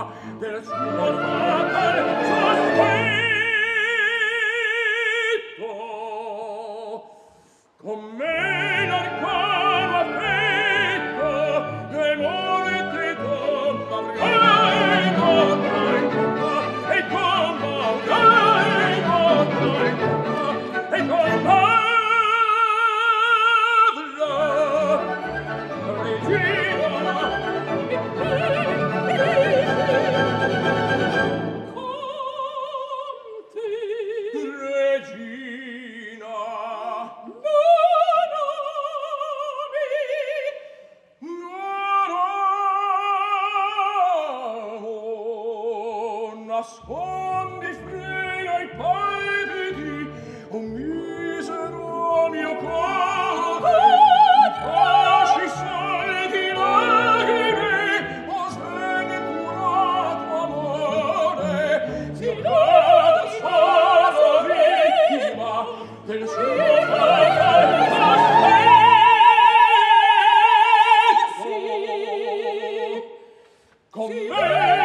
del suo fatal sospetto. Con me l'arcano affetto e morte donna prego, e con prego, e con padre regina conti regina nascondi freno i palpiti, o misero mio coro, fasci soldi lagrime, o sventurato amore, si vada solo vittima del suo fatal sospetto. Con me